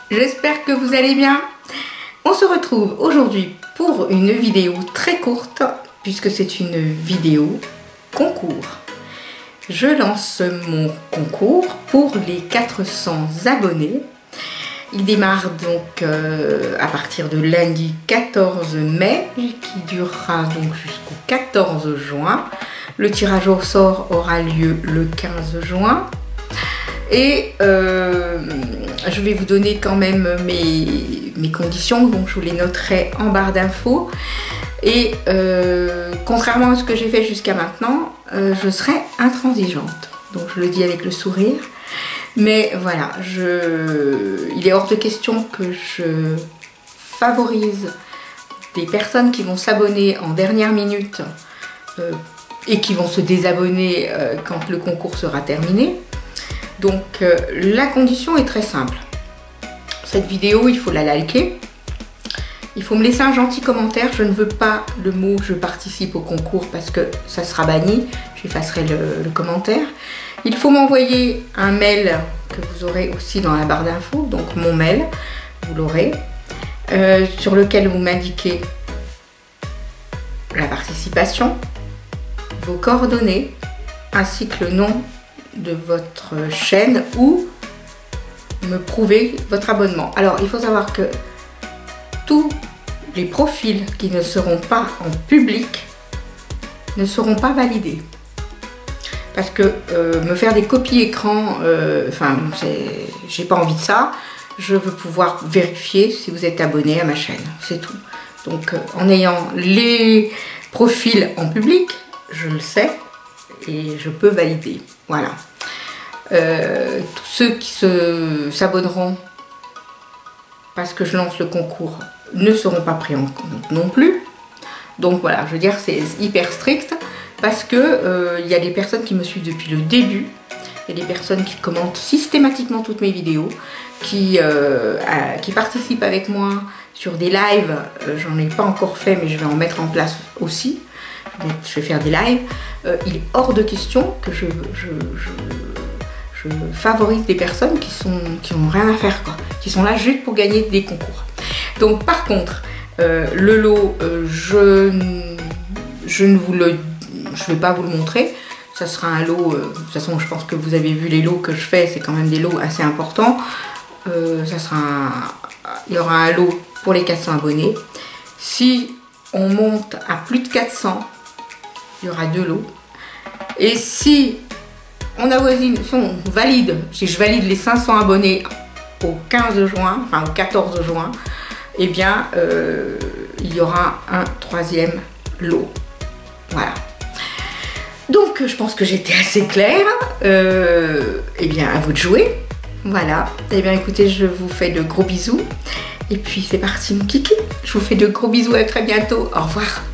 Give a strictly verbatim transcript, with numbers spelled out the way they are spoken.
j'espère que vous allez bien. On se retrouve aujourd'hui pour une vidéo très courte puisque c'est une vidéo concours. Je lance mon concours pour les quatre cents abonnés. Il démarre donc euh, à partir de lundi quatorze mai qui durera donc jusqu'au quatorze juin. Le tirage au sort aura lieu le quinze juin. Et euh, je vais vous donner quand même mes, mes conditions, donc je vous les noterai en barre d'infos. Et euh, contrairement à ce que j'ai fait jusqu'à maintenant, euh, je serai intransigeante. Donc je le dis avec le sourire. Mais voilà, je, il est hors de question que je favorise des personnes qui vont s'abonner en dernière minute euh, et qui vont se désabonner euh, quand le concours sera terminé. Donc euh, la condition est très simple. Cette vidéo, il faut la liker. Il faut me laisser un gentil commentaire. Je ne veux pas le mot « je participe au concours » parce que ça sera banni. J'effacerai le, le commentaire. Il faut m'envoyer un mail que vous aurez aussi dans la barre d'infos. Donc mon mail, vous l'aurez. Euh, sur lequel vous m'indiquez la participation, vos coordonnées, ainsi que le nom de votre chaîne ou me prouver votre abonnement. Alors il faut savoir que tous les profils qui ne seront pas en public ne seront pas validés parce que euh, me faire des copies écran, euh, enfin j'ai pas envie de ça. Je veux pouvoir vérifier si vous êtes abonné à ma chaîne, c'est tout. Donc euh, en ayant les profils en public, je le sais et je peux valider. Voilà. Euh, tous ceux qui s'abonneront parce que je lance le concours ne seront pas pris en compte non plus. Donc voilà, je veux dire, c'est hyper strict parce que euh, il y a des personnes qui me suivent depuis le début. Il y a des personnes qui commentent systématiquement toutes mes vidéos, qui, euh, à, qui participent avec moi sur des lives. Euh, j'en ai pas encore fait, mais je vais en mettre en place aussi. Je vais faire des lives. Euh, il est hors de question que je, je, je, je favorise des personnes qui sont qui n'ont rien à faire, quoi, qui sont là juste pour gagner des concours. Donc par contre, euh, le lot, euh, je, je ne vous le, je vais pas vous le montrer. Ça sera un lot. Euh, de toute façon, je pense que vous avez vu les lots que je fais. C'est quand même des lots assez importants. Euh, ça sera, un, il y aura un lot pour les quatre cents abonnés. Si on monte à plus de quatre cents, il y aura deux lots. Et si on avoisine, si on valide, si je valide les cinq cents abonnés au quinze juin, enfin au quatorze juin, eh bien euh, il y aura un troisième lot. Voilà. Donc je pense que j'étais assez claire. Euh, eh bien à vous de jouer. Voilà. Eh bien écoutez, je vous fais de gros bisous. Et puis c'est parti mon kiki. Je vous fais de gros bisous, à très bientôt. Au revoir.